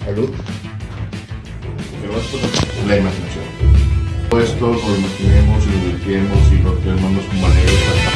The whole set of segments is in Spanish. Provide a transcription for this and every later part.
Salud. Pero esto es la imaginación. Todo esto lo imaginemos y lo dirigimos y lo tenemos como anécdota.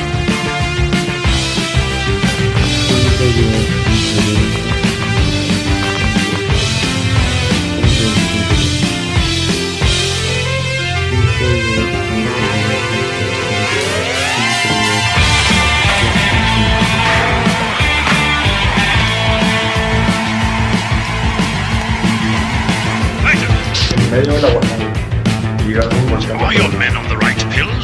En medio de la guardia. Are your men on the right pills?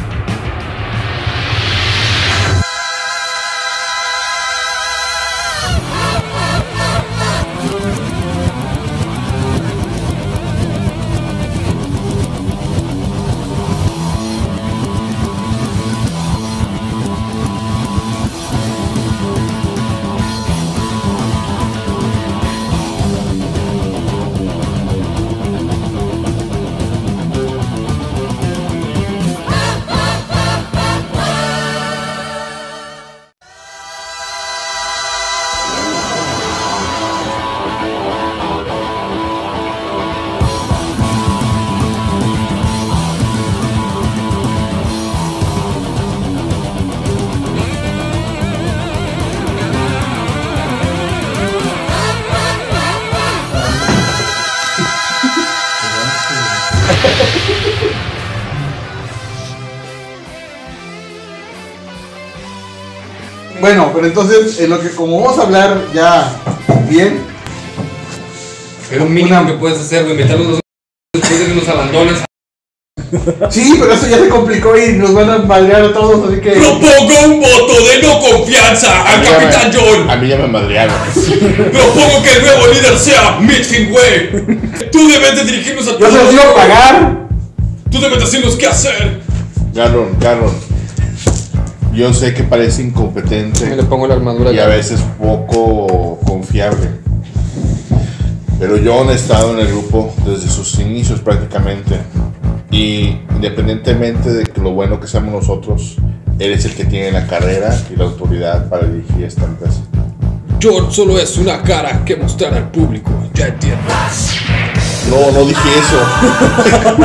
Bueno, pero entonces, en lo que como vamos a hablar ya bien. Es lo mínimo que puedes hacer, güey, meterlos dos después de que nos abandones. Sí, pero eso ya se complicó y nos van a madrear a todos, así que... Propongo un voto de no confianza al Capitán John. A mí ya me madrearon. Propongo que el nuevo líder sea Mitch Finway. Tú debes de dirigirnos a Yo todos. se los iba a pagar. Tú debes decirnos qué hacer. Garron. Yo sé que parece incompetente. Le pongo la armadura. Y a veces poco confiable. Pero John ha estado en el grupo desde sus inicios prácticamente. Y independientemente de que lo bueno que seamos nosotros, él es el que tiene la carrera y la autoridad para dirigir esta empresa. John solo es una cara que mostrar al público. Ya entiendes. No dije eso.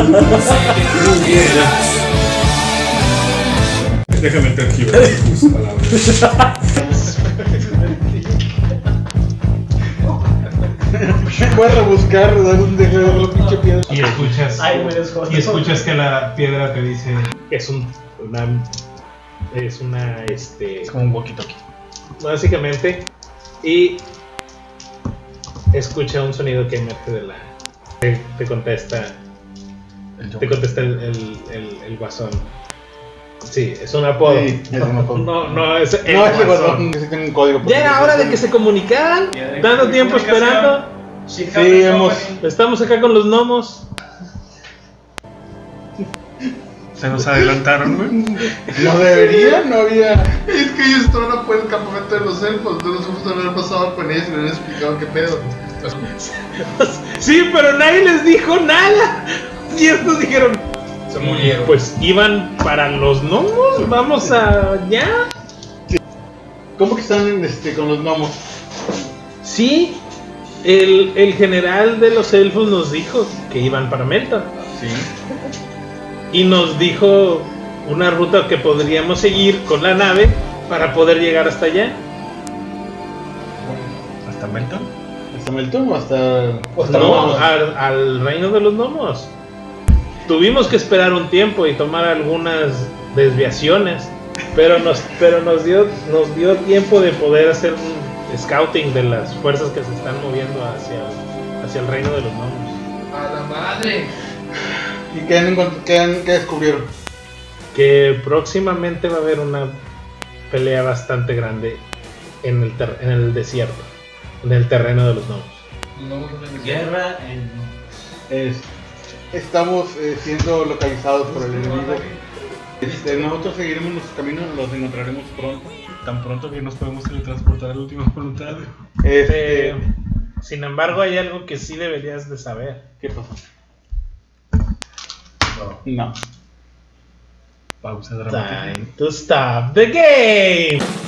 Déjame tergiversar tus palabras. Voy a rebuscar, dar un dejo de la pinche piedra. Y escuchas que la piedra te dice es como un walkie-talkie básicamente, y escucha un sonido que emerge de la te contesta el guasón. Sí, es un apodo. Sí, es un apodo. No, es el No, ese guasón. guasón necesita un código. Ya era hora de que se comunicaran, dando tiempo esperando. Sí, Estamos acá con los gnomos. Se nos adelantaron, güey. No debería, no había. Es que ellos estaban afuera del campamento de los elfos. No nos fuimos a haber pasado con ellos y les habían explicado qué pedo. Sí, pero nadie les dijo nada. Y estos dijeron, Se murieron. pues iban para los gnomos, vamos allá. ¿Cómo que están con los gnomos? Sí, el general de los elfos nos dijo que iban para Melton. Sí. Y nos dijo una ruta que podríamos seguir con la nave para poder llegar hasta allá. ¿Hasta Melton? ¿Hasta Melton o hasta No, al reino de los gnomos. Tuvimos que esperar un tiempo y tomar algunas desviaciones, pero nos dio tiempo de poder hacer un scouting de las fuerzas que se están moviendo hacia el reino de los gnomos. ¡A la madre! ¿Y qué descubrieron? Que próximamente va a haber una pelea bastante grande en el desierto, en el terreno de los gnomos. Guerra en... Estamos siendo localizados por el enemigo. Nosotros seguiremos nuestro camino, los encontraremos pronto. Tan pronto que nos podemos teletransportar a la última voluntad. Sin embargo, hay algo que sí deberías de saber. ¿Qué pasó? No. Pausa dramática. Time to stop the game.